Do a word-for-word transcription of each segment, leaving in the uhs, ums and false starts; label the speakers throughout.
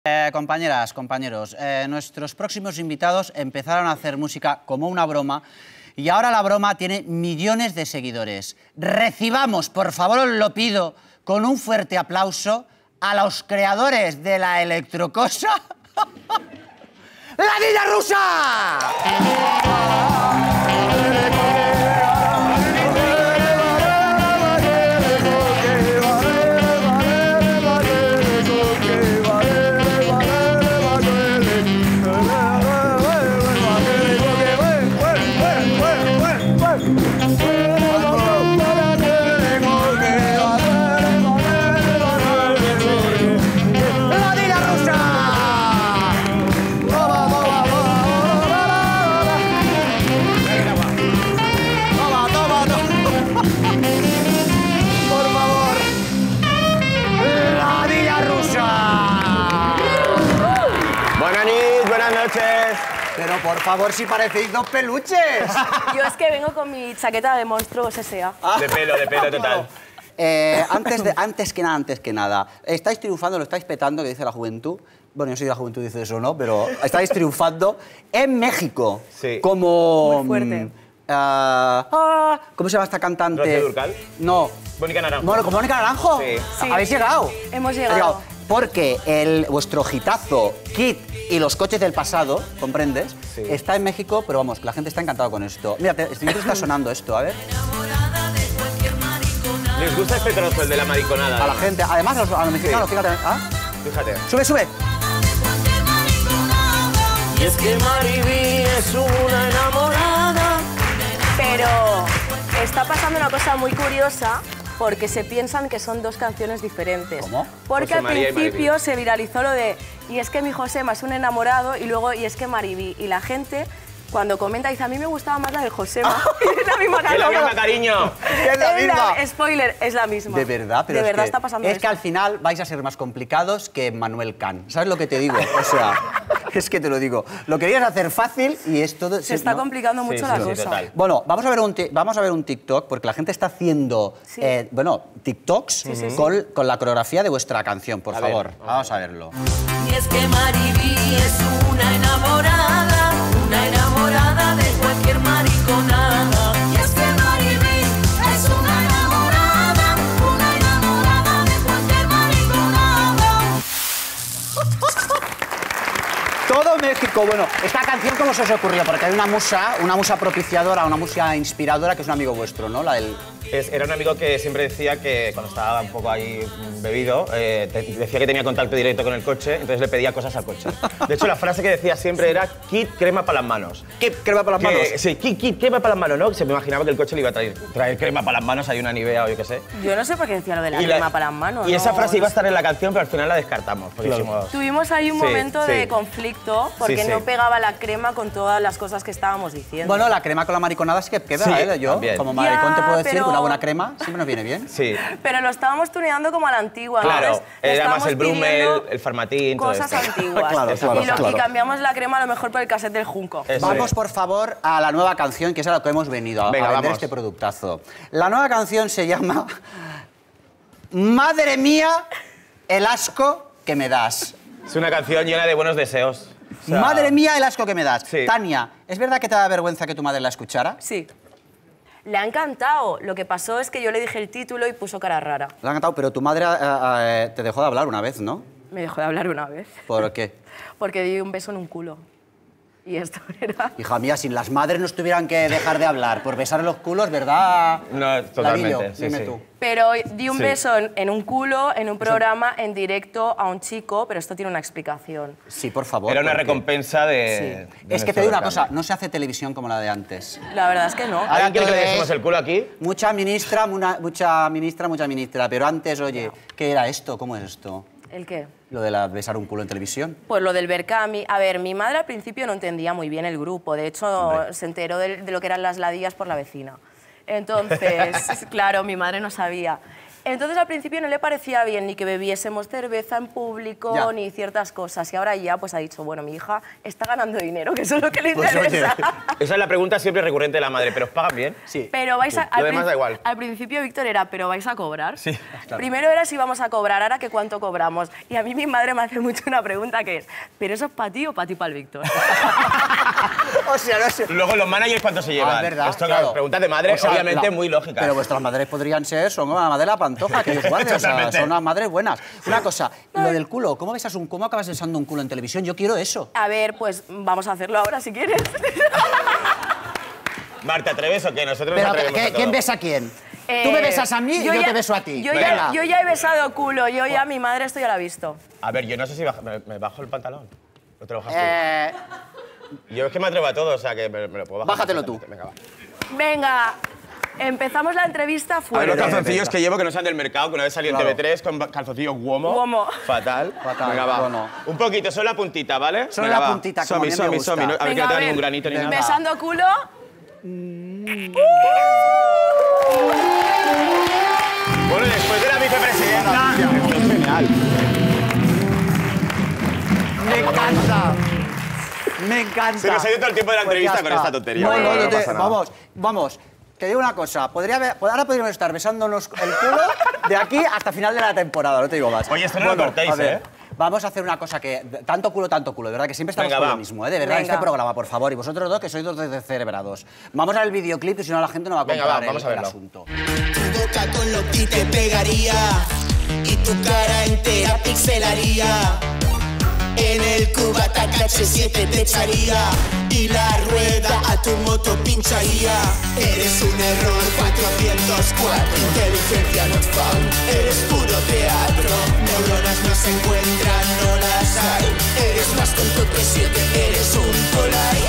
Speaker 1: Eh, compañeras, compañeros, eh, nuestros próximos invitados empezaron a hacer música como una broma y ahora la broma tiene millones de seguidores. Recibamos, por favor, os lo pido, con un fuerte aplauso a los creadores de la electrocosa, ¡La Dilla Russa! Pero por favor, si parecéis dos peluches.
Speaker 2: Yo es que vengo con mi chaqueta de monstruos S A
Speaker 3: De pelo, de pelo total.
Speaker 1: Eh, antes, de, antes que nada, antes que nada, estáis triunfando, lo estáis petando, que dice la juventud. Bueno, yo soy de la juventud, dice eso, ¿no? Pero estáis triunfando en México.
Speaker 3: Sí.
Speaker 1: Como...
Speaker 2: Muy fuerte.
Speaker 1: Mm, ah, ah, ¿cómo se llama esta cantante?
Speaker 3: ¿Rocío Dúrcal?
Speaker 1: No.
Speaker 3: Mónica Naranjo.
Speaker 1: Bueno, ¿con Mónica Naranjo?
Speaker 3: Sí.
Speaker 2: Sí.
Speaker 1: ¿Habéis llegado?
Speaker 2: Hemos llegado.
Speaker 1: Porque el, vuestro hitazo, Kit y los coches del pasado, ¿comprendes?
Speaker 3: Sí.
Speaker 1: Está en México, pero vamos, la gente está encantada con esto. Mira, te, te está sonando esto, a ver.
Speaker 3: Les gusta este trozo, el de la mariconada.
Speaker 1: A la gente, además a los, a los mexicanos,
Speaker 3: Sí.
Speaker 1: fíjate. ¿Ah?
Speaker 3: Fíjate.
Speaker 1: Sube, sube.
Speaker 4: Y es que Maribí es una enamorada.
Speaker 2: Pero está pasando una cosa muy curiosa porque se piensan que son dos canciones diferentes.
Speaker 1: ¿Cómo?
Speaker 2: Porque
Speaker 3: José
Speaker 2: al
Speaker 3: María y
Speaker 2: principio
Speaker 3: Maribí.
Speaker 2: se viralizó lo de y es que mi Josema es un enamorado y luego y es que Maribí. Y la gente cuando comenta dice a mí me gustaba más la del Josema. Es la misma
Speaker 3: ¡Es la
Speaker 2: canción.
Speaker 3: misma, cariño!
Speaker 1: Es la
Speaker 2: Es la-
Speaker 1: misma.
Speaker 2: spoiler, es la misma.
Speaker 1: De verdad, pero
Speaker 2: De
Speaker 1: es
Speaker 2: verdad
Speaker 1: que,
Speaker 2: está pasando
Speaker 1: es
Speaker 2: eso.
Speaker 1: que al final vais a ser más complicados que Manuel Can. ¿Sabes lo que te digo? O sea, es que te lo digo. Lo querías hacer fácil y es todo...
Speaker 2: Se está
Speaker 1: ¿no?
Speaker 2: complicando mucho
Speaker 3: Sí,
Speaker 2: la
Speaker 3: sí, sí,
Speaker 2: cosa.
Speaker 3: total.
Speaker 1: Bueno, vamos a ver un, ti- vamos a ver un TikTok, porque la gente está haciendo,
Speaker 2: Sí.
Speaker 1: eh, bueno, TikToks
Speaker 2: Sí, sí, sí.
Speaker 1: Con, con la coreografía de vuestra canción, por
Speaker 3: A ver,
Speaker 1: favor.
Speaker 3: vamos
Speaker 1: Vamos a verlo.
Speaker 4: Y es que Maribí es una enamorada, una enamorada de cualquier mariconada. Y es que Maribí es una enamorada, una enamorada de cualquier mariconada.
Speaker 1: Todo México, bueno, esta canción, ¿cómo se os ocurrió? Porque hay una musa, una musa propiciadora, una musa inspiradora, que es un amigo vuestro, ¿no? La del...
Speaker 3: Es- era un amigo que siempre decía que cuando estaba un poco ahí bebido, eh, te- decía que tenía contacto directo con el coche, entonces le pedía cosas al coche. De hecho, la frase que decía siempre era Kit, crema para las manos.
Speaker 1: ¿Qué crema para las
Speaker 3: Que-
Speaker 1: manos?
Speaker 3: Sí, Kit, Kit, crema para las manos, ¿no? Se me imaginaba que el coche le iba a traer, traer crema para las manos, hay una Nivea o yo qué sé.
Speaker 2: Yo no sé por qué decía lo de la
Speaker 3: Y la-
Speaker 2: crema para las manos.
Speaker 3: Y esa
Speaker 2: no,
Speaker 3: frase iba a
Speaker 2: no
Speaker 3: estar en la canción, pero al final la descartamos. Porque
Speaker 1: Claro.
Speaker 3: dijimos,
Speaker 2: Tuvimos ahí un
Speaker 3: Sí,
Speaker 2: momento
Speaker 3: sí.
Speaker 2: de conflicto porque
Speaker 3: Sí, sí.
Speaker 2: no pegaba la crema con todas las cosas que estábamos diciendo.
Speaker 1: Bueno, la crema con la mariconada es que queda,
Speaker 3: Sí,
Speaker 1: ¿eh? Yo,
Speaker 3: también.
Speaker 1: como maricón, te
Speaker 2: Ya,
Speaker 1: puedo decir
Speaker 2: pero-
Speaker 1: que una buena crema siempre nos viene bien.
Speaker 3: sí.
Speaker 2: Pero lo estábamos tuneando como a la antigua.
Speaker 3: Claro,
Speaker 2: entonces le
Speaker 3: era más
Speaker 2: estábamos
Speaker 3: el Brummel,
Speaker 2: pidiendo
Speaker 3: el Farmatín, todo
Speaker 2: cosas
Speaker 3: esto.
Speaker 2: antiguas.
Speaker 1: Claro, claro,
Speaker 2: y, lo-
Speaker 1: claro.
Speaker 2: y cambiamos la crema a lo mejor por el cassette del Junco.
Speaker 3: Eso
Speaker 1: Vamos,
Speaker 3: es.
Speaker 1: por favor, a la nueva canción, que es a lo que hemos venido, a,
Speaker 3: Venga,
Speaker 1: a vender
Speaker 3: vamos.
Speaker 1: este productazo. La nueva canción se llama Madre mía, el asco que me das.
Speaker 3: Es una canción llena de buenos deseos. O sea,
Speaker 1: Madre mía, el asco que me das.
Speaker 3: Sí.
Speaker 1: Tania, ¿es verdad que te da vergüenza que tu madre la escuchara?
Speaker 2: Sí. Le ha encantado. Lo que pasó es que yo le dije el título y puso cara rara.
Speaker 1: Le ha encantado, pero tu madre eh, eh, te dejó de hablar una vez, ¿no?
Speaker 2: Me dejó de hablar una vez.
Speaker 1: ¿Por qué?
Speaker 2: Porque di un beso en un culo. Y esto era...
Speaker 1: Hija mía, si las madres nos tuvieran que dejar de hablar por besar en los culos, ¿verdad?
Speaker 3: No, totalmente,
Speaker 1: Lavillo?
Speaker 3: sí,
Speaker 1: Dime
Speaker 3: sí.
Speaker 1: tú.
Speaker 2: Pero di un
Speaker 3: Sí.
Speaker 2: beso en, en un culo, en un programa, en directo a un chico, pero esto tiene una explicación.
Speaker 1: Sí, por favor.
Speaker 3: Era una
Speaker 1: porque-
Speaker 3: recompensa de...
Speaker 2: Sí.
Speaker 3: de
Speaker 1: Es que te
Speaker 3: nuestro
Speaker 1: digo una
Speaker 3: recambio.
Speaker 1: cosa, no se hace televisión como la de antes.
Speaker 2: La verdad es que no.
Speaker 1: Ahora
Speaker 3: ¿Alguien quiere que
Speaker 1: todo
Speaker 3: le
Speaker 1: es
Speaker 3: dejemos el culo aquí?
Speaker 1: Mucha ministra, muna- mucha ministra, mucha ministra. Pero antes, oye, ¿qué era esto? ¿Cómo es esto?
Speaker 2: ¿El qué?
Speaker 1: Lo de la besar un culo en televisión.
Speaker 2: Pues lo del Berkami. A ver, mi madre al principio no entendía muy bien el grupo. De hecho,
Speaker 3: Hombre.
Speaker 2: se enteró de, de lo que eran las ladillas por la vecina. Entonces, claro, mi madre no sabía. Entonces al principio no le parecía bien ni que bebiésemos cerveza en público
Speaker 1: Ya.
Speaker 2: ni ciertas cosas. Y ahora ya pues ha dicho, bueno, mi hija está ganando dinero, que eso es lo que le
Speaker 1: Pues, oye,
Speaker 2: interesa.
Speaker 3: Esa es la pregunta siempre recurrente de la madre, ¿pero os pagan bien?
Speaker 1: Sí.
Speaker 2: Pero vais a...
Speaker 3: Lo
Speaker 2: al,
Speaker 3: demás
Speaker 2: prin-
Speaker 3: da igual.
Speaker 2: al principio Víctor era, ¿pero vais a cobrar?
Speaker 3: Sí,
Speaker 1: claro.
Speaker 2: Primero era si vamos a cobrar, ahora que cuánto cobramos. Y a mí mi madre me hace mucho una pregunta que es, ¿pero eso es para ti o para ti para el Víctor?
Speaker 1: O sea, no sé.
Speaker 3: Luego, los managers, ¿cuánto se llevan?
Speaker 1: Ah, es verdad,
Speaker 3: Esto,
Speaker 1: claro.
Speaker 3: preguntas de madre,
Speaker 1: O sea,
Speaker 3: obviamente,
Speaker 1: la-
Speaker 3: muy lógicas.
Speaker 1: Pero vuestras madres podrían ser, son como la madre de la Pantoja, que igual, o sea,
Speaker 3: Totalmente.
Speaker 1: son unas madres buenas. Una cosa, lo del culo, ¿cómo besas un, cómo acabas besando un culo en televisión? Yo quiero eso.
Speaker 2: A ver, pues vamos a hacerlo ahora si quieres.
Speaker 3: Mar, ¿te atreves o qué? Nosotros
Speaker 1: Pero,
Speaker 3: nos atrevemos
Speaker 1: ¿qué-
Speaker 3: a todo.
Speaker 1: ¿quién besa a quién?
Speaker 2: Eh,
Speaker 1: Tú me besas a mí y yo
Speaker 2: ya-
Speaker 1: te beso a ti.
Speaker 2: Yo
Speaker 1: Venga.
Speaker 2: ya, yo ya he besado culo, yo ya, mi madre esto ya la ha visto.
Speaker 3: A ver, yo no sé si baja- me, me bajo el pantalón. ¿O te lo bajas tú?
Speaker 1: Eh,
Speaker 3: Yo es que me atrevo a todo, o sea que me, me lo puedo bajar.
Speaker 1: Bájatelo tú.
Speaker 3: Venga, va.
Speaker 2: Venga, empezamos la entrevista
Speaker 3: A ver
Speaker 2: fuera.
Speaker 3: los
Speaker 1: Venga,
Speaker 3: calzoncillos
Speaker 1: venga.
Speaker 3: que llevo que no sean del mercado, que una vez salí en
Speaker 1: Claro.
Speaker 3: T V tres con calzoncillos Uomo.
Speaker 2: Uomo.
Speaker 3: Fatal.
Speaker 1: Fatal,
Speaker 3: Venga, va.
Speaker 1: bueno.
Speaker 3: Un poquito, solo la puntita, ¿vale?
Speaker 1: Solo
Speaker 3: Venga,
Speaker 1: la
Speaker 3: va.
Speaker 1: puntita, como a mí
Speaker 3: Somi,
Speaker 1: me
Speaker 3: somi,
Speaker 1: gusta.
Speaker 3: somi. No- A ver, que
Speaker 2: Venga,
Speaker 3: no
Speaker 2: a
Speaker 3: tenga
Speaker 2: ver,
Speaker 3: ningún granito ni nada.
Speaker 2: besando culo.
Speaker 3: Bueno, y después de la vicepresidenta... Esto es genial.
Speaker 1: me encanta. Me encanta.
Speaker 3: Se nos ha ido todo el tiempo de la
Speaker 1: Pues
Speaker 3: entrevista
Speaker 1: ya
Speaker 3: con
Speaker 1: está.
Speaker 3: esta tontería.
Speaker 1: No,
Speaker 3: Bueno,
Speaker 1: no,
Speaker 3: no
Speaker 1: no te-
Speaker 3: pasa nada.
Speaker 1: vamos, vamos. Te digo una cosa, podría haber- ahora podríamos estar besándonos el culo de aquí hasta final de la temporada, no te digo más.
Speaker 3: Oye, esto no lo cortéis,
Speaker 1: a ver,
Speaker 3: ¿eh?
Speaker 1: Vamos a hacer una cosa que... Tanto culo, tanto culo, de verdad, que siempre estamos
Speaker 3: Venga,
Speaker 1: con
Speaker 3: va.
Speaker 1: lo mismo, ¿eh? De verdad,
Speaker 2: Venga.
Speaker 1: este programa, por favor. Y vosotros dos, que sois dos descerebrados. Vamos al videoclip, y si no la gente no va a
Speaker 3: Venga,
Speaker 1: comprar
Speaker 3: va, vamos
Speaker 1: el,
Speaker 3: a
Speaker 1: el
Speaker 3: verlo.
Speaker 1: asunto.
Speaker 5: Tu boca con lo que te pegaría y tu cara entera pixelaría. En el cubata K H siete te echaría y la rueda a tu moto pincharía. Eres un error cuatrocientos cuatro, inteligencia not found. Eres puro teatro, neuronas no se encuentran, no las hay. Eres más tonto que siete, eres un colai.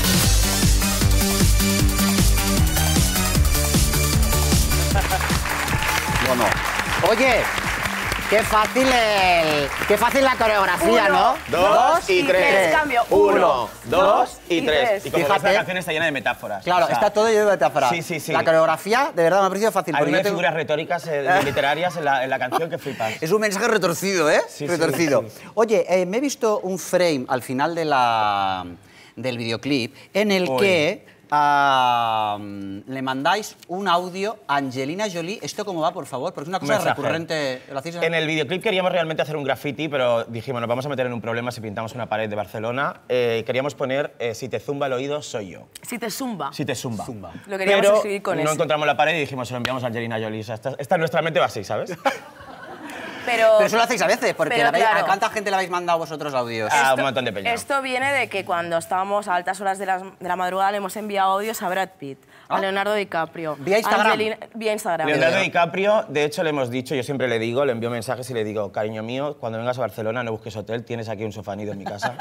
Speaker 1: Bueno, oye, qué fácil el... Qué fácil la coreografía,
Speaker 2: Uno,
Speaker 1: ¿no?
Speaker 3: Dos y tres.
Speaker 2: Cambio.
Speaker 3: Uno, dos y
Speaker 2: y
Speaker 3: tres.
Speaker 2: tres.
Speaker 3: Y como ves,
Speaker 1: Fíjate.
Speaker 3: la canción está llena de metáforas.
Speaker 1: Claro,
Speaker 3: O sea,
Speaker 1: está todo lleno de metáforas.
Speaker 3: Sí, sí, sí.
Speaker 1: La coreografía, de verdad, me ha parecido fácil.
Speaker 3: Hay
Speaker 1: porque yo
Speaker 3: unas
Speaker 1: tengo-
Speaker 3: figuras retóricas eh, literarias en la, en la canción que flipas.
Speaker 1: Es un mensaje retorcido, ¿eh?
Speaker 3: Sí, sí,
Speaker 1: retorcido.
Speaker 3: sí.
Speaker 1: Oye, eh, me he visto un frame al final de la, del videoclip en el
Speaker 3: Uy.
Speaker 1: que ah, le mandáis un audio a Angelina Jolie. ¿Esto cómo va, por favor? Porque es una cosa
Speaker 3: Mensaje.
Speaker 1: recurrente. ¿Lo hacéis?
Speaker 3: En el videoclip queríamos realmente hacer un graffiti, pero dijimos, nos vamos a meter en un problema si pintamos una pared de Barcelona. Eh, queríamos poner, eh, si te zumba el oído, soy yo.
Speaker 2: Si te zumba.
Speaker 3: Si te zumba.
Speaker 1: Zumba.
Speaker 2: Lo queríamos
Speaker 3: pero
Speaker 2: escribir con
Speaker 3: no
Speaker 2: eso.
Speaker 3: encontramos la pared y dijimos, se lo enviamos a Angelina Jolie. O sea, esta, esta nuestra mente va así, ¿sabes?
Speaker 2: Pero,
Speaker 1: Pero eso lo hacéis a veces, porque
Speaker 2: pero
Speaker 1: la habéis-
Speaker 2: claro.
Speaker 1: ¿a cuánta gente le habéis mandado vosotros audios?
Speaker 3: Ah, un montón de peña.
Speaker 2: Esto viene de que cuando estábamos a altas horas de la, de la madrugada le hemos enviado audios a Brad Pitt, a Leonardo DiCaprio.
Speaker 1: ¿Vía Instagram?
Speaker 2: Angelina- vía Instagram.
Speaker 3: Leonardo DiCaprio, de hecho, le hemos dicho, yo siempre le digo, le envío mensajes y le digo, cariño mío, cuando vengas a Barcelona no busques hotel, tienes aquí un sofá nido en mi casa.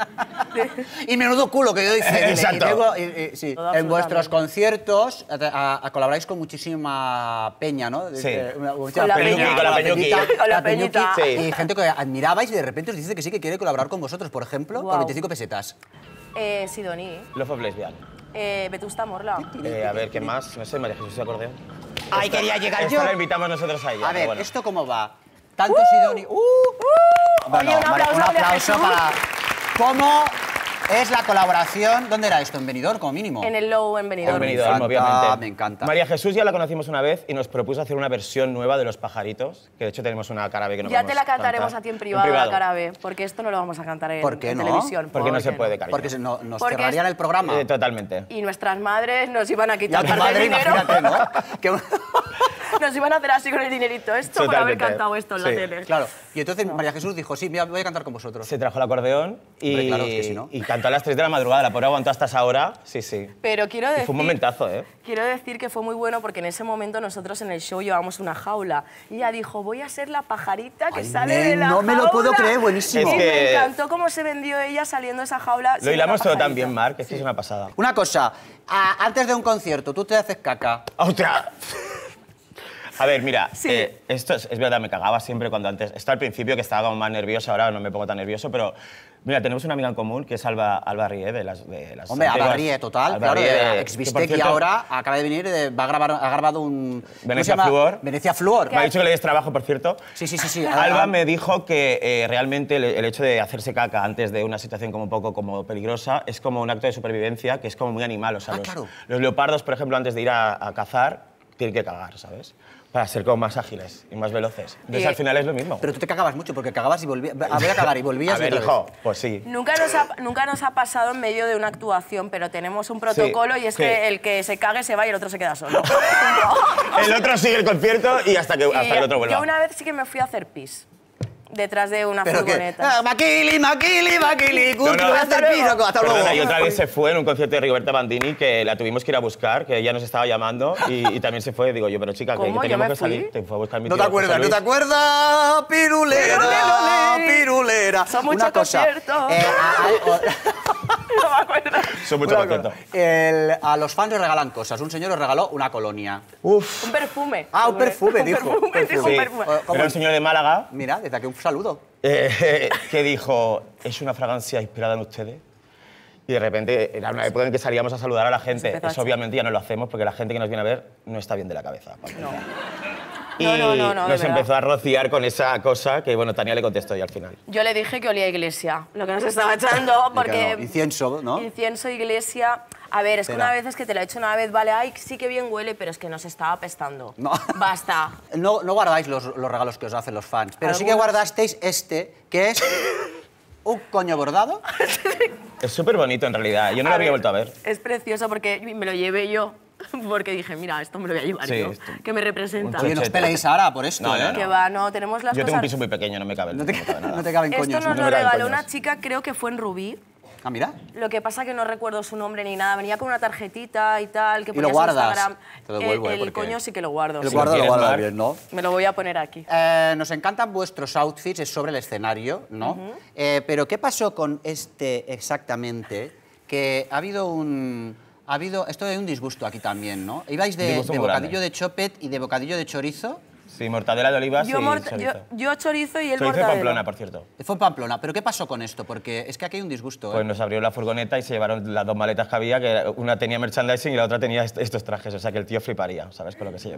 Speaker 1: Y menudo culo que yo dice. dile,
Speaker 3: Exacto.
Speaker 1: y tengo- y- y- sí.
Speaker 2: Todo
Speaker 1: En vuestros
Speaker 2: absolutamente.
Speaker 1: conciertos a- a- a- colaboráis con muchísima peña, ¿no?
Speaker 3: Sí.
Speaker 1: Eh, una-
Speaker 2: Con la
Speaker 3: peña. Con la peñuqui.
Speaker 2: Con la peñita.
Speaker 3: Sí.
Speaker 1: Y gente que admirabais y de repente os dice que sí que quiere colaborar con vosotros, por ejemplo, por
Speaker 2: Guau.
Speaker 1: veinticinco pesetas.
Speaker 2: Eh, Sidoní,
Speaker 3: Love of Lesbian.
Speaker 2: eh, Vetusta Morla.
Speaker 3: Eh, a ver, ¿qué más? No sé, María Jesús de Acordeón.
Speaker 1: Ahí quería llegar
Speaker 3: Esta
Speaker 1: yo.
Speaker 3: la invitamos nosotros a ella.
Speaker 1: A ver,
Speaker 3: pero bueno.
Speaker 1: ¿esto cómo va? Tanto Sidoni... ¡Uh! Bueno,
Speaker 2: Oye, un
Speaker 1: María,
Speaker 2: aplauso
Speaker 1: un
Speaker 2: a María
Speaker 1: aplauso
Speaker 2: Jesús.
Speaker 1: para... ¿Cómo es la colaboración? ¿Dónde era esto? ¿En Benidorm, como mínimo?
Speaker 2: En el Low en Benidorm.
Speaker 3: En
Speaker 1: Me
Speaker 3: Benidorm,
Speaker 1: encanta,
Speaker 3: obviamente.
Speaker 1: me encanta.
Speaker 3: María Jesús ya la conocimos una vez y nos propuso hacer una versión nueva de Los Pajaritos, que de hecho tenemos una cara B que no
Speaker 2: Ya
Speaker 3: podemos
Speaker 2: te la cantaremos
Speaker 3: cantar.
Speaker 2: a ti en privado, la cara B, porque esto no lo vamos a cantar en,
Speaker 1: ¿Por qué
Speaker 2: en
Speaker 1: no?
Speaker 2: televisión.
Speaker 3: Porque no
Speaker 2: ¿Por
Speaker 3: se
Speaker 2: qué
Speaker 3: puede, cariño.
Speaker 1: Porque si no, nos
Speaker 2: Porque
Speaker 1: cerrarían
Speaker 2: es-
Speaker 1: el programa.
Speaker 3: Eh, totalmente.
Speaker 2: Y nuestras madres nos iban a
Speaker 1: Ya
Speaker 2: quitar
Speaker 1: tu
Speaker 2: parte
Speaker 1: madre,
Speaker 2: del dinero.
Speaker 1: imagínate, ¿no? Que-
Speaker 2: Nos iban a hacer así con el dinerito esto por haber
Speaker 3: Totalmente.
Speaker 2: cantado esto en la
Speaker 3: Sí.
Speaker 2: tele.
Speaker 1: Claro. Y entonces María Jesús dijo, sí, mira, voy a cantar con vosotros.
Speaker 3: Se trajo el acordeón y,
Speaker 1: Hombre, claro, es que si no.
Speaker 3: y cantó a las tres de la madrugada. La pobre aguantó hasta esa hora. Sí, sí.
Speaker 2: Pero quiero
Speaker 3: Y
Speaker 2: decir,
Speaker 3: fue un momentazo, ¿eh?
Speaker 2: quiero decir que fue muy bueno porque en ese momento nosotros en el show llevábamos una jaula y ella dijo, voy a ser la pajarita que
Speaker 1: Ay,
Speaker 2: sale
Speaker 1: nen,
Speaker 2: de la
Speaker 1: no me lo
Speaker 2: jaula.
Speaker 1: puedo creer, buenísimo.
Speaker 2: Y
Speaker 3: Es
Speaker 2: me
Speaker 3: que-
Speaker 2: encantó cómo se vendió ella saliendo de esa jaula.
Speaker 3: Lo
Speaker 2: siendo
Speaker 3: hilamos
Speaker 2: la
Speaker 3: todo tan
Speaker 2: pajarita.
Speaker 3: bien, Marc, que es que es una pasada.
Speaker 1: Una cosa, a- antes de un concierto, tú te haces caca.
Speaker 3: ¡Ostras! A ver, mira,
Speaker 2: Sí.
Speaker 3: eh, esto es, es verdad, me cagaba siempre cuando antes... Esto al principio que estaba como más nervioso, ahora no me pongo tan nervioso, pero... Mira, tenemos una amiga en común que es Alba, Alba Rie, de las, de las
Speaker 1: Hombre,
Speaker 3: antiguas-
Speaker 1: Alba Rie, total,
Speaker 3: Alba
Speaker 1: claro,
Speaker 3: Rie,
Speaker 1: de
Speaker 3: que,
Speaker 1: ex-Bistec
Speaker 3: por
Speaker 1: y
Speaker 3: cierto,
Speaker 1: ahora acaba de venir, de- va a grabar, ha grabado un... ¿cómo se
Speaker 3: Venecia
Speaker 1: llama?
Speaker 3: Fluor.
Speaker 1: Venecia Fluor.
Speaker 3: Me ha dicho que le des trabajo, por cierto.
Speaker 1: Sí, sí, sí, sí.
Speaker 3: Alba me dijo que eh, realmente el, el hecho de hacerse caca antes de una situación como un poco como peligrosa es como un acto de supervivencia que es como muy animal. O sea,
Speaker 1: Ah,
Speaker 3: los,
Speaker 1: claro.
Speaker 3: los leopardos, por ejemplo, antes de ir a, a cazar, tienen que cagar, ¿sabes? Para ser como más ágiles y más veloces. Entonces,
Speaker 2: Y-
Speaker 3: al final es lo mismo.
Speaker 1: Pero tú te cagabas mucho porque cagabas y volvías... A ver, a cagar y volvías
Speaker 3: a ver,
Speaker 1: y otra
Speaker 3: hijo,
Speaker 1: vez.
Speaker 3: pues sí.
Speaker 2: Nunca nos, ha, nunca nos ha pasado en medio de una actuación, pero tenemos un protocolo y es
Speaker 3: sí.
Speaker 2: que el que se cague se va y el otro se queda solo.
Speaker 3: El otro sigue el concierto y hasta que, hasta
Speaker 2: Y
Speaker 3: que el otro vuelva.
Speaker 2: yo una vez sí que me fui a hacer pis. Detrás de una
Speaker 1: Pero que...
Speaker 2: furgoneta.
Speaker 1: Ah, Maquili, Maquili, Maquili,
Speaker 3: No, no,
Speaker 1: voy a hacer
Speaker 3: hasta
Speaker 1: piso, hasta luego.
Speaker 3: Perdona, y otra vez se fue en un concierto de Rigoberta Bandini que la tuvimos que ir a buscar, que ella nos estaba llamando y, y también se fue. Digo yo, pero chica, que, que
Speaker 2: ¿Cómo? ¿Yo
Speaker 3: teníamos
Speaker 2: me
Speaker 3: que salir.
Speaker 2: fui?
Speaker 3: Te fue a buscar mi
Speaker 1: ¿No te
Speaker 3: tío
Speaker 1: acuerdas?
Speaker 3: José
Speaker 1: ¿No te
Speaker 3: Luis.
Speaker 1: acuerdas? Pirulera,
Speaker 2: Piruleli.
Speaker 1: pirulera.
Speaker 2: Son muchos
Speaker 1: Una cosa.
Speaker 2: conciertos.
Speaker 1: eh, a, a-
Speaker 2: No me acuerdo.
Speaker 3: Son mucho
Speaker 1: una
Speaker 3: concierto.
Speaker 1: cosa. El- a los fans les regalan cosas. Un señor os regaló una colonia.
Speaker 3: Uf.
Speaker 2: Un perfume.
Speaker 1: Ah, un perfume,
Speaker 2: Un
Speaker 1: dijo.
Speaker 2: perfume,
Speaker 1: Perfume.
Speaker 2: dijo
Speaker 3: Sí.
Speaker 2: un perfume.
Speaker 1: Eh, ¿cómo?
Speaker 3: Era un señor de Málaga
Speaker 1: Mira, desde aquí un saludo.
Speaker 3: eh, que dijo, es una fragancia inspirada en ustedes. Y de repente era una época en que salíamos a saludar a la gente.
Speaker 2: empezó a
Speaker 3: Eso obviamente ya no lo hacemos porque la gente que nos viene a ver no está bien de la cabeza.
Speaker 2: No.
Speaker 3: Y
Speaker 2: No, no, no, no, de
Speaker 3: nos
Speaker 2: verdad.
Speaker 3: empezó a rociar con esa cosa que, bueno, Tania le contestó y al final.
Speaker 2: Yo le dije que olía a iglesia, lo que nos estaba echando, porque...
Speaker 1: Claro, incienso, ¿no?
Speaker 2: Incienso, iglesia... A ver, es que
Speaker 1: Espera.
Speaker 2: una vez es que te lo he hecho una vez, vale, ay, sí que bien huele, pero es que nos estaba apestando.
Speaker 1: No.
Speaker 2: Basta.
Speaker 1: No, no guardáis los, los regalos que os hacen los fans, pero sí que
Speaker 2: Algunos.
Speaker 1: guardasteis este, que es un coño bordado.
Speaker 3: Es súper bonito en realidad. Yo no
Speaker 2: A
Speaker 3: lo había
Speaker 2: ver,
Speaker 3: vuelto a ver.
Speaker 2: Es precioso porque me lo llevé yo, porque dije, mira, esto me lo voy a llevar
Speaker 3: Sí,
Speaker 2: yo,
Speaker 3: esto-
Speaker 2: que me representa.
Speaker 3: Un
Speaker 1: Oye, no os
Speaker 3: chochete.
Speaker 1: peleéis ahora por esto,
Speaker 3: No, no,
Speaker 1: ¿eh?
Speaker 3: no.
Speaker 2: Que va, no, tenemos las
Speaker 3: Yo tengo un
Speaker 2: cosas...
Speaker 3: piso muy pequeño, no me cabe.
Speaker 1: No te,
Speaker 3: no me cabe nada.
Speaker 1: no te caben
Speaker 2: Esto
Speaker 1: coños.
Speaker 2: nos
Speaker 3: no
Speaker 2: lo
Speaker 3: me caben
Speaker 2: regaló
Speaker 3: coños.
Speaker 2: una chica, creo que fue en Rubí.
Speaker 1: Ah, mira.
Speaker 2: Lo que pasa que no recuerdo su nombre ni nada. Venía con una tarjetita y tal, que
Speaker 1: Y lo
Speaker 2: ponía su
Speaker 1: guardas.
Speaker 2: Instagram.
Speaker 1: Te lo devuelvo,
Speaker 2: el
Speaker 1: ¿eh?
Speaker 2: el
Speaker 1: Porque
Speaker 2: coño sí que lo guardo.
Speaker 1: El
Speaker 2: sí.
Speaker 1: guardo lo
Speaker 3: quieres,
Speaker 1: guarda
Speaker 3: Mar.
Speaker 1: bien, ¿no?
Speaker 2: Me lo voy a poner aquí.
Speaker 1: Eh, nos encantan vuestros outfits, es sobre el escenario, ¿no? Eh, pero ¿qué pasó con este exactamente? Que ha habido un... Ha habido... Esto hay un disgusto aquí también, ¿no? Ibais de,
Speaker 3: Disgusto
Speaker 1: de
Speaker 3: muy
Speaker 1: bocadillo
Speaker 3: grande.
Speaker 1: de chopet y de bocadillo de chorizo.
Speaker 3: Sí, mortadela de olivas
Speaker 2: Yo,
Speaker 3: y
Speaker 2: morta- yo,
Speaker 3: chorizo.
Speaker 2: yo chorizo y el
Speaker 3: Chorizo de
Speaker 2: mortadela.
Speaker 3: Pamplona, por cierto.
Speaker 1: Fue en Pamplona. ¿Pero qué pasó con esto? Porque es que aquí hay un disgusto, ¿eh?
Speaker 3: Pues nos abrió la furgoneta y se llevaron las dos maletas que había, que una tenía merchandising y la otra tenía est- estos trajes. O sea que el tío fliparía, ¿sabes? Con lo que se llevó.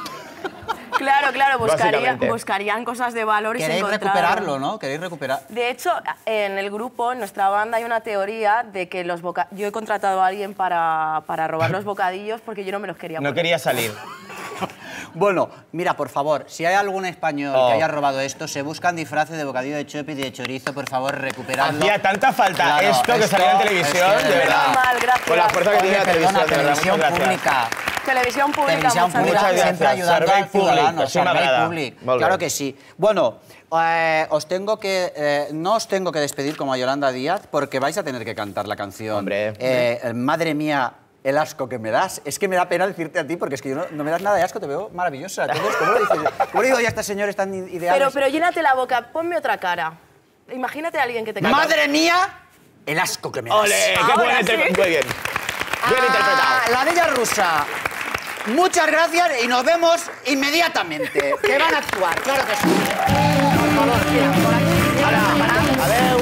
Speaker 2: Claro, claro, buscaría,
Speaker 3: Básicamente.
Speaker 2: buscarían cosas de valor y se
Speaker 1: Queréis
Speaker 2: encontraron.
Speaker 1: recuperarlo, ¿no? Queréis recuperar...
Speaker 2: De hecho, en el grupo, en nuestra banda, hay una teoría de que los boca... yo he contratado a alguien para, para robar los bocadillos porque yo no me los quería
Speaker 3: No
Speaker 2: poner.
Speaker 3: quería salir.
Speaker 1: Bueno, mira, por favor, si hay algún español
Speaker 3: Oh.
Speaker 1: que haya robado esto, se buscan disfraces de bocadillo de chopet y de chorizo, por favor, recuperadlo.
Speaker 3: Hacía tanta falta
Speaker 1: Claro,
Speaker 3: esto que
Speaker 1: esto-
Speaker 3: salía en televisión,
Speaker 1: es que
Speaker 3: de
Speaker 1: de
Speaker 3: verdad.
Speaker 2: verdad. Menos mal, gracias.
Speaker 3: Con la fuerza que
Speaker 1: Oye,
Speaker 3: tiene la
Speaker 1: perdona,
Speaker 3: televisión, de verdad,
Speaker 1: televisión
Speaker 3: muchas gracias.
Speaker 1: pública.
Speaker 2: Televisión pública,
Speaker 1: Televisión
Speaker 2: muchas
Speaker 1: pública,
Speaker 3: Muchas
Speaker 2: gracias.
Speaker 1: siempre
Speaker 3: gracias.
Speaker 1: ayudando
Speaker 3: Servei
Speaker 1: al ciudadano.
Speaker 3: públic, això
Speaker 1: Servei
Speaker 3: m'agrada.
Speaker 1: públic.
Speaker 3: Molt bé.
Speaker 1: Claro que sí. Bueno, eh, os tengo que, eh, no os tengo que despedir como a Yolanda Díaz porque vais a tener que cantar la canción.
Speaker 3: Hombre.
Speaker 1: Eh, madre mía, el asco que me das. Es que me da pena decirte a ti porque es que yo no, no me das nada de asco, te veo maravillosa. Entonces, ¿cómo lo dices? ¿Cómo le digo ya a estas señores tan ideales?
Speaker 2: Pero, pero llénate la boca, ponme otra cara. Imagínate a alguien que te canta.
Speaker 1: ¡Madre mía! El asco que me das.
Speaker 3: ¡Ole! ¡Qué
Speaker 2: Ahora
Speaker 3: buena
Speaker 2: sí.
Speaker 3: interpretación! Muy bien. Bien interpretado.
Speaker 1: Ah, la bella rusa. Muchas gracias y nos vemos inmediatamente. Que van a actuar, claro que sí. Por favor, mira, por aquí. Hola, adeu.